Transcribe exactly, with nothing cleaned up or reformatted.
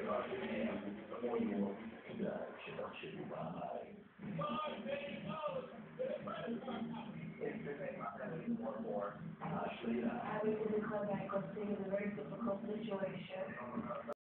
I was in the club, I got singing the very difficult